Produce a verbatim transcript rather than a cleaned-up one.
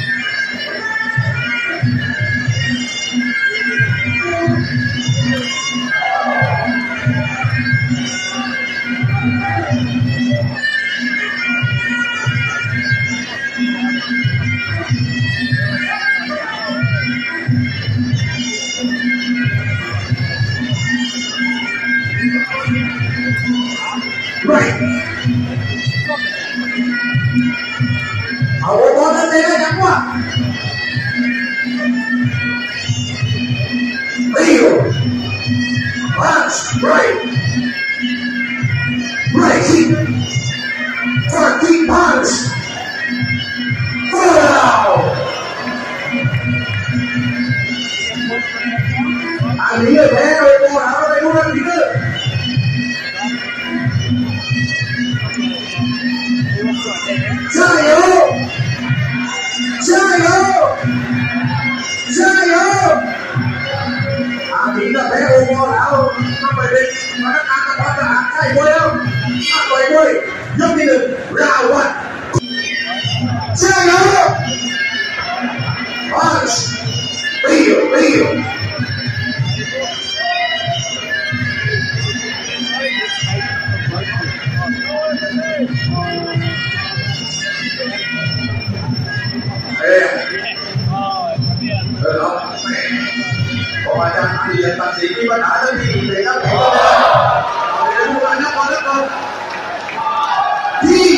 Right. Hậu bóng lên đây nó nhắm quá. Leo. Punch. Right. Right. Front deep punch. Wow. Anh nghĩ là thế rồi cô nào ở đây cũng đang nghĩ nữa. Gia油! Gia油! Gia油! À thì là bé ô mô lão nó phải đi mà nó ăn nó có cả thay quay không? À quay quay giống như round one. Gia油! Punch! Leo, Leo! Được không? Có bà chàng thì tạc sĩ khi mà đã tới thì để nó có để nó có nó có nó có